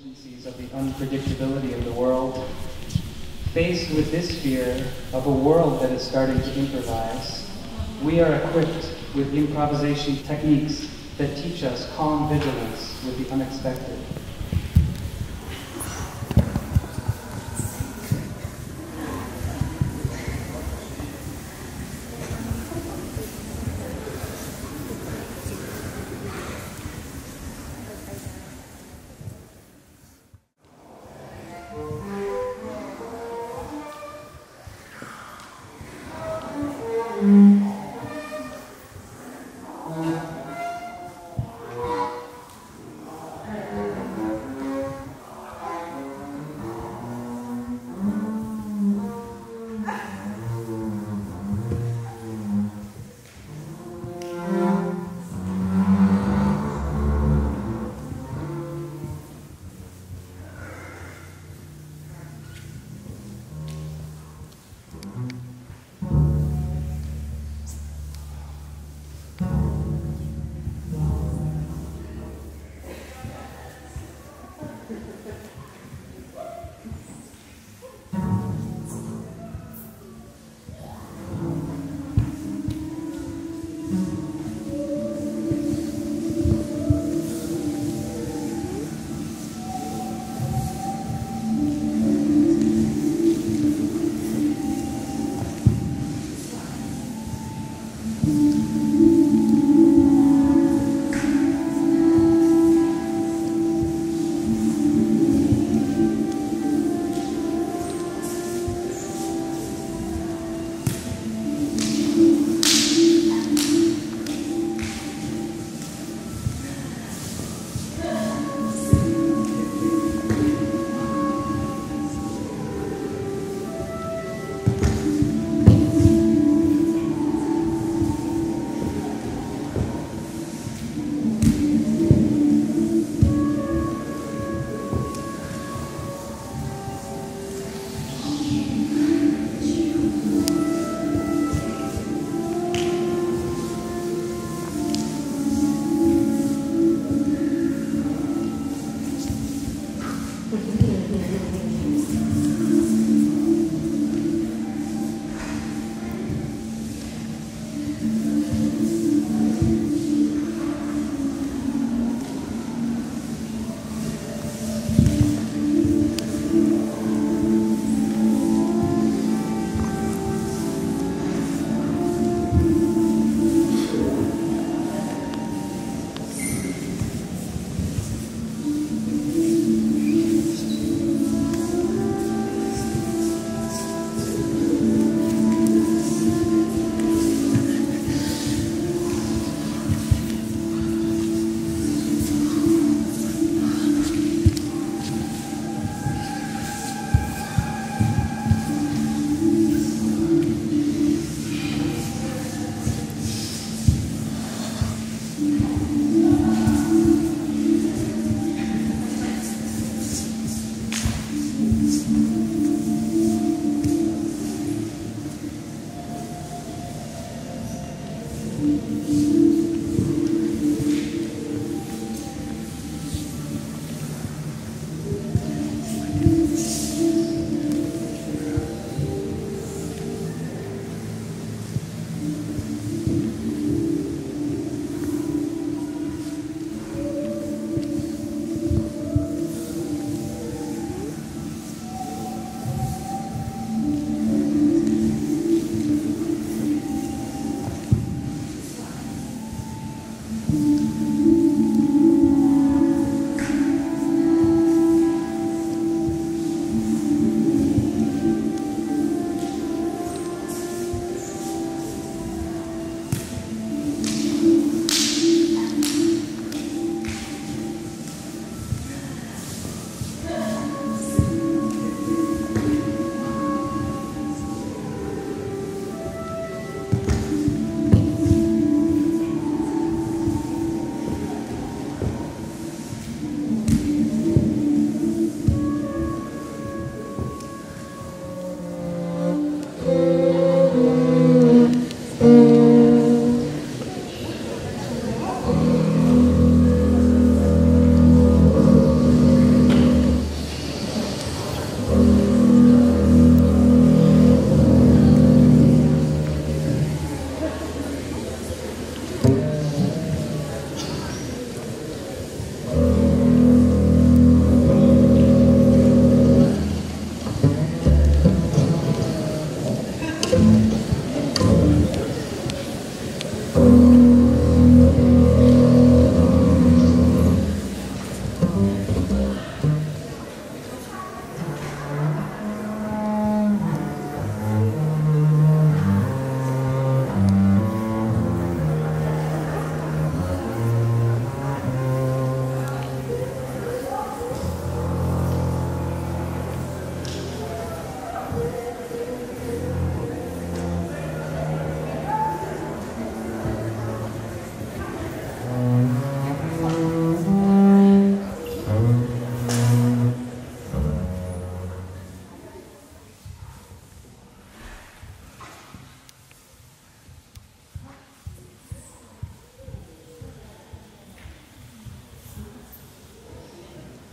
contingencies of the unpredictability of the world. Faced with this fear of a world that is starting to improvise, we are equipped with improvisation techniques that teach us calm vigilance with the unexpected.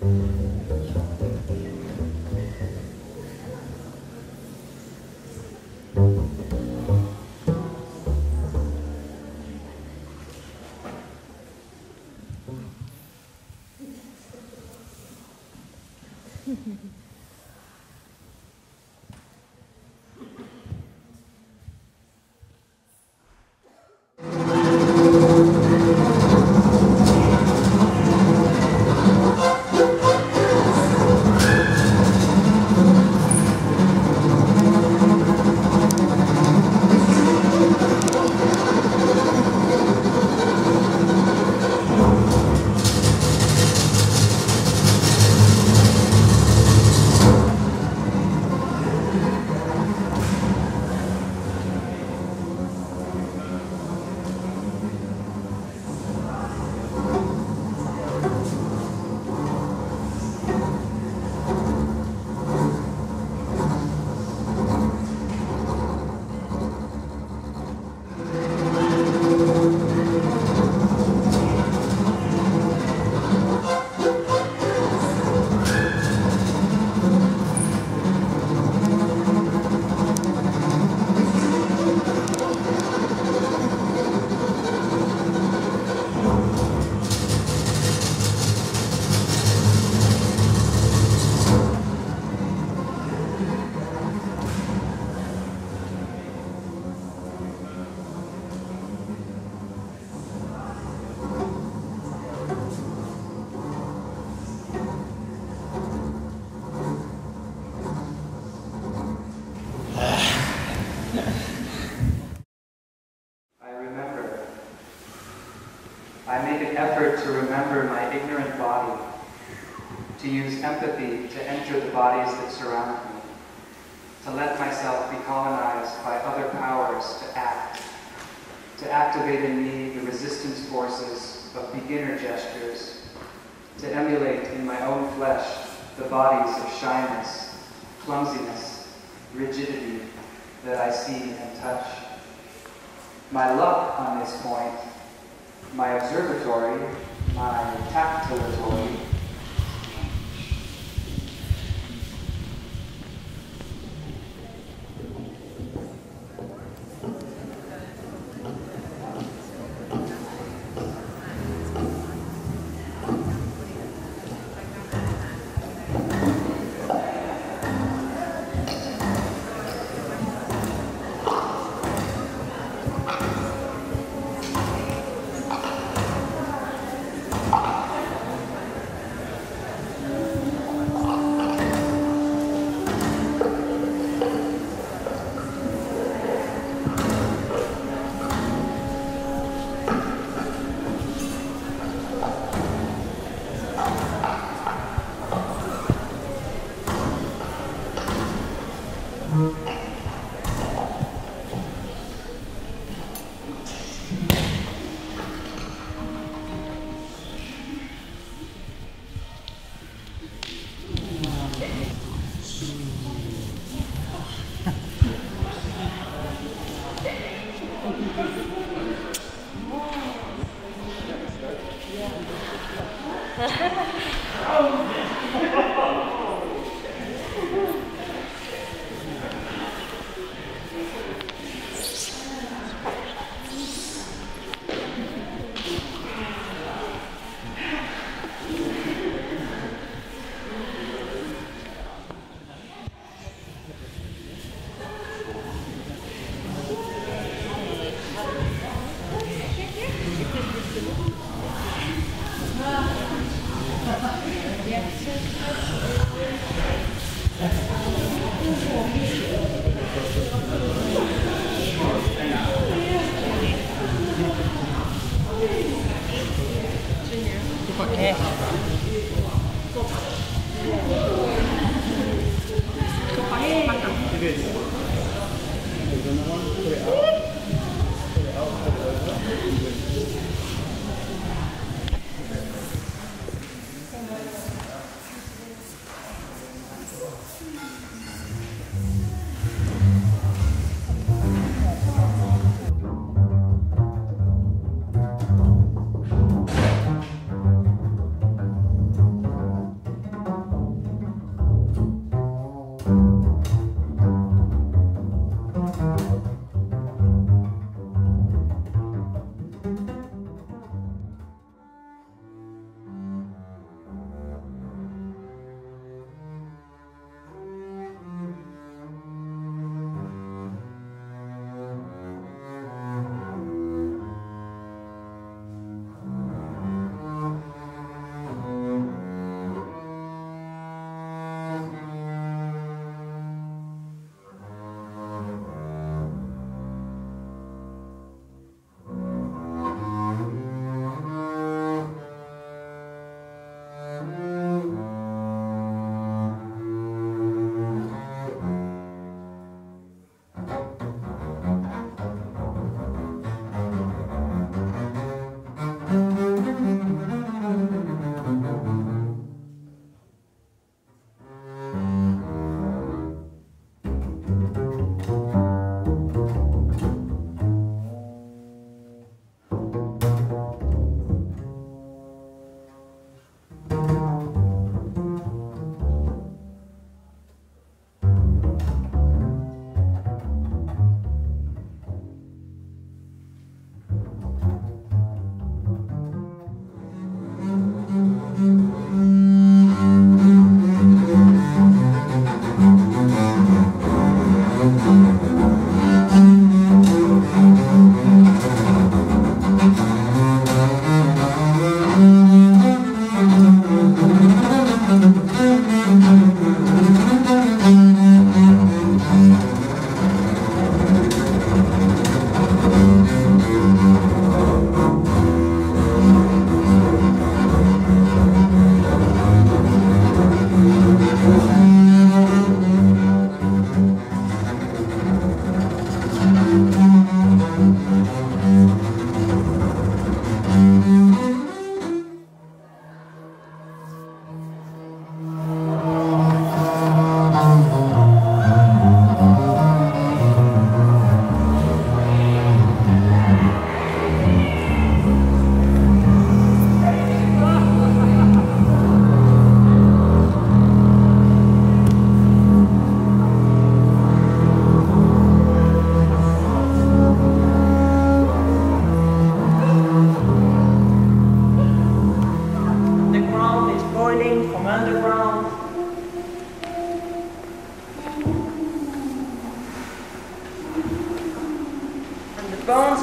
I make an effort to remember my ignorant body, to use empathy to enter the bodies that surround me, to let myself be colonized by other powers to activate in me the resistance forces of beginner gestures, to emulate in my own flesh the bodies of shyness, clumsiness, rigidity that I see and touch. My luck on this point, my observatory, my tactilatory,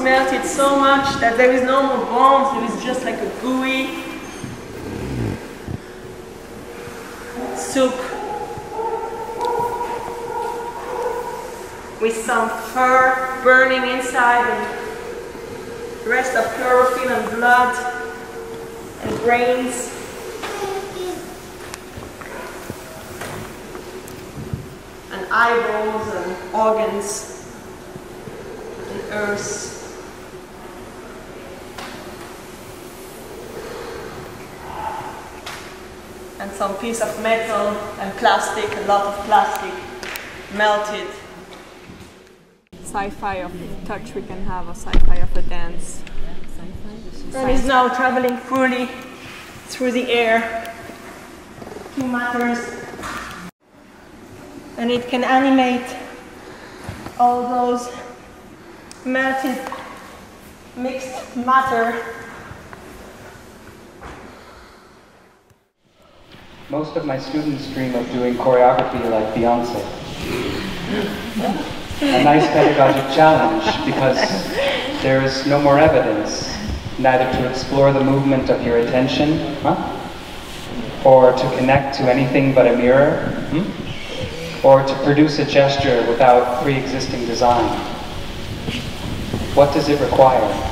melted so much that there is no more bones, there is just like a gooey soup with some fur burning inside and the rest of chlorophyll and blood and brains. And eyeballs and organs and earth. And some piece of metal and plastic, a lot of plastic melted. Sci-fi of touch we can have, a sci-fi of a dance. And is now traveling fully through the air to matters. And it can animate all those melted mixed matter. Most of my students dream of doing choreography like Beyonce. A nice pedagogic challenge because there is no more evidence, neither to explore the movement of your attention, or to connect to anything but a mirror, or to produce a gesture without pre-existing design. What does it require?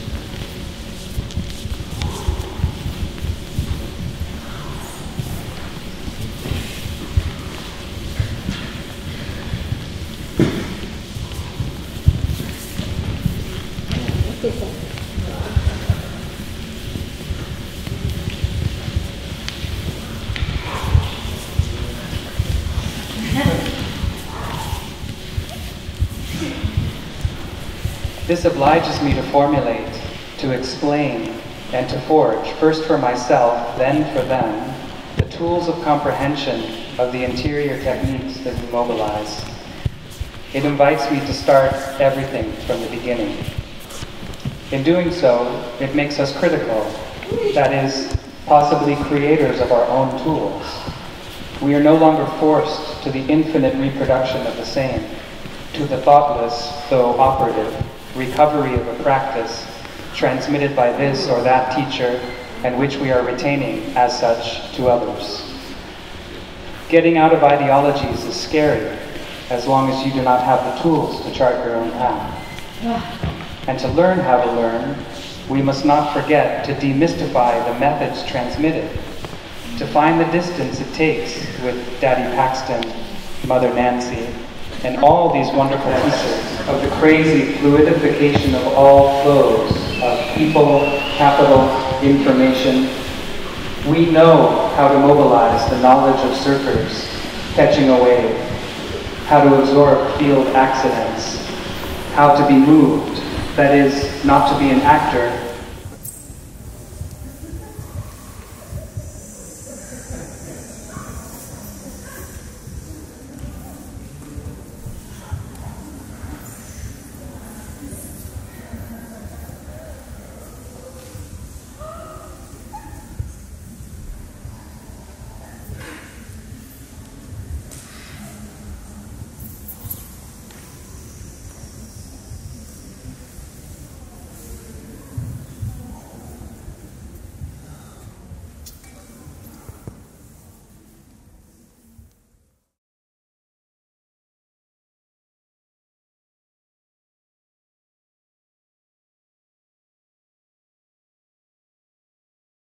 This obliges me to formulate, to explain, and to forge, first for myself, then for them, the tools of comprehension of the interior techniques that we mobilize. It invites me to start everything from the beginning. In doing so, it makes us critical, that is, possibly creators of our own tools. We are no longer forced to the infinite reproduction of the same, to the thoughtless, though operative, recovery of a practice transmitted by this or that teacher and which we are retaining as such to others. Getting out of ideologies is scary as long as you do not have the tools to chart your own path. And to learn how to learn, we must not forget to demystify the methods transmitted, to find the distance it takes with Daddy Paxton, Mother Nancy, and all these wonderful pieces of the crazy fluidification of all flows of people, capital, information. We know how to mobilize the knowledge of surfers catching a wave, how to absorb field accidents, how to be moved, that is, not to be an actor,